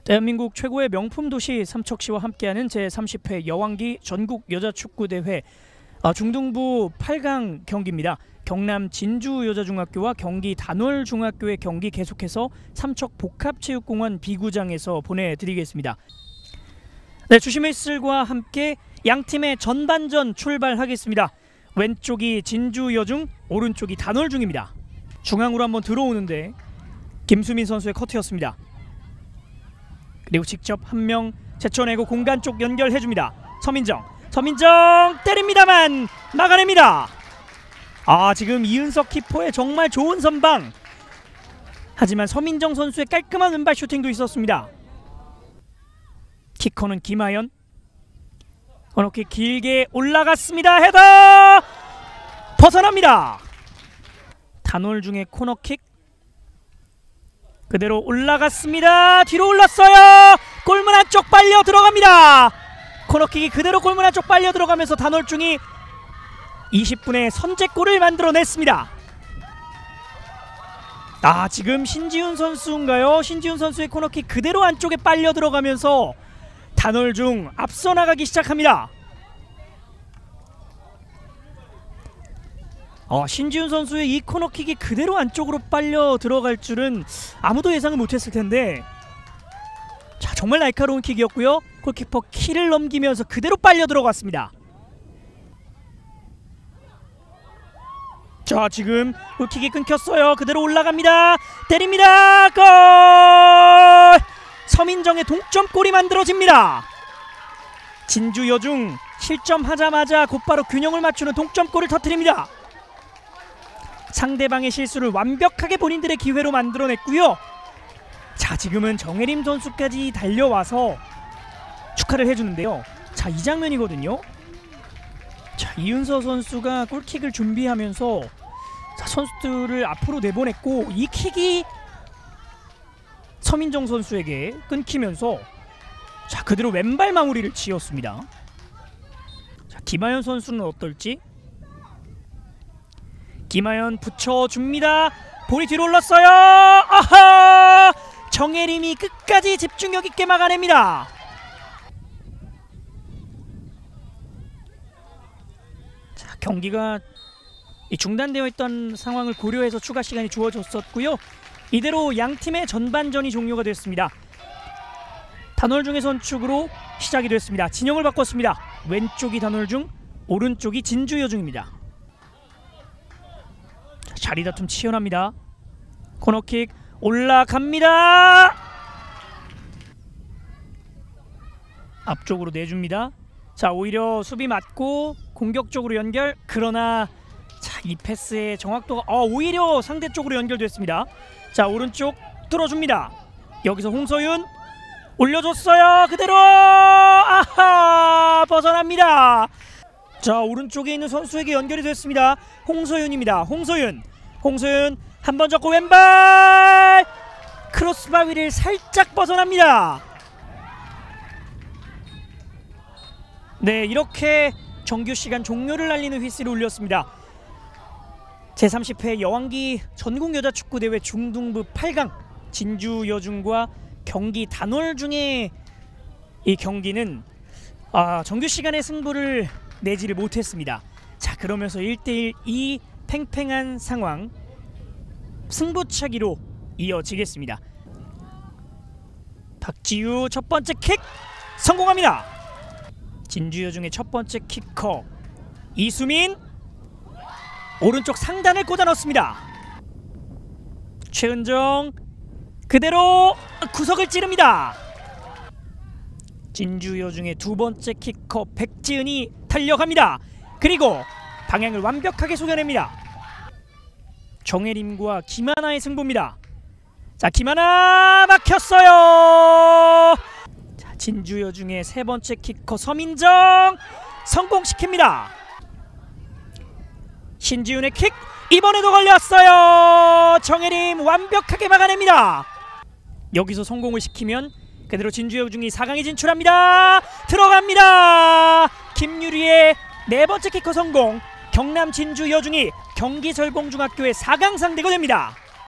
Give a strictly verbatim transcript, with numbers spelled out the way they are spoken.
대한민국 최고의 명품 도시 삼척시와 함께하는 제삼십 회 여왕기 전국 여자축구대회 아, 중등부 팔 강 경기입니다. 경남 진주여자중학교와 경기 단월중학교의 경기 계속해서 삼척 복합체육공원 B구장에서 보내드리겠습니다. 네, 주심의슬과 함께 양팀의 전반전 출발하겠습니다. 왼쪽이 진주여중, 오른쪽이 단월중입니다. 중앙으로 한번 들어오는데 김수민 선수의 커트였습니다. 그리고 직접 한 명 제쳐내고 공간 쪽 연결해줍니다. 서민정, 서민정 때립니다만 막아냅니다. 아, 지금 이은석 키퍼의 정말 좋은 선방. 하지만 서민정 선수의 깔끔한 왼발 슈팅도 있었습니다. 키커는 김하연. 코너킥 길게 올라갔습니다. 헤더 벗어납니다. 단월중의 코너킥 그대로 올라갔습니다. 뒤로 올랐어요. 골문 안쪽 빨려 들어갑니다. 코너킥이 그대로 골문 안쪽 빨려 들어가면서 단월중이 이십 분에 선제골을 만들어냈습니다. 아, 지금 신지훈 선수인가요? 신지훈 선수의 코너킥 그대로 안쪽에 빨려 들어가면서 단월중 앞서 나가기 시작합니다. 어, 신지훈 선수의 이 코너킥이 그대로 안쪽으로 빨려 들어갈 줄은 아무도 예상을 못했을 텐데, 자, 정말 날카로운 킥이었고요. 골키퍼 키를 넘기면서 그대로 빨려 들어갔습니다. 자, 지금 골킥이 끊겼어요. 그대로 올라갑니다. 때립니다. 골! 서민정의 동점골이 만들어집니다. 진주여중 실점하자마자 곧바로 균형을 맞추는 동점골을 터뜨립니다. 상대방의 실수를 완벽하게 본인들의 기회로 만들어냈고요. 자, 지금은 정혜림 선수까지 달려와서 축하를 해주는데요. 자, 이 장면이거든요. 자, 이은서 선수가 골킥을 준비하면서 자, 선수들을 앞으로 내보냈고 이 킥이 서민정 선수에게 끊기면서 자, 그대로 왼발 마무리를 지었습니다. 자, 김하연 선수는 어떨지? 김하연 붙여줍니다. 볼이 뒤로 올랐어요. 아하! 정혜림이 끝까지 집중력 있게 막아냅니다. 자, 경기가 중단되어 있던 상황을 고려해서 추가 시간이 주어졌었고요. 이대로 양팀의 전반전이 종료가 됐습니다. 단월중의 선축으로 시작이 됐습니다. 진영을 바꿨습니다. 왼쪽이 단월중, 오른쪽이 진주여중입니다. 자, 자리 다툼 치열합니다. 코너킥 올라갑니다. 앞쪽으로 내줍니다. 자, 오히려 수비 맞고 공격적으로 연결. 그러나 자, 이 패스의 정확도가 어, 오히려 상대 쪽으로 연결됐습니다. 자, 오른쪽 뚫어줍니다. 여기서 홍서윤 올려줬어요. 그대로 아하 벗어납니다. 자, 오른쪽에 있는 선수에게 연결이 됐습니다. 홍서윤입니다. 홍서윤 홍서윤 한 번 잡고 왼발 크로스바 위를 살짝 벗어납니다. 네, 이렇게 정규시간 종료를 알리는 휘슬을 울렸습니다. 제삼십 회 여왕기 전국여자축구대회 중등부 팔 강 진주여중과 경기 단월중의 이 경기는 아, 정규시간의 승부를 내지를 못했습니다. 자, 그러면서 일 대 일 이 팽팽한 상황 승부차기로 이어지겠습니다. 박지우 첫 번째 킥 성공합니다. 진주여중의 첫 번째 키커 이수민 오른쪽 상단을 꽂아 넣습니다. 최은정 그대로 구석을 찌릅니다. 진주여중의 두 번째 키커 백지은이 달려갑니다. 그리고 방향을 완벽하게 속여냅니다. 정혜림과 김하나의 승부입니다. 자, 김하나 막혔어요. 자, 진주여중의 세 번째 키커 서민정 성공시킵니다. 신지훈의 킥 이번에도 걸렸어요. 정혜림 완벽하게 막아냅니다. 여기서 성공을 시키면 그대로 진주여중이 사 강에 진출합니다. 들어갑니다. 김유리의 네 번째 키커 성공. 경남 진주여중이 경기설봉중학교의 사 강 상대가 됩니다.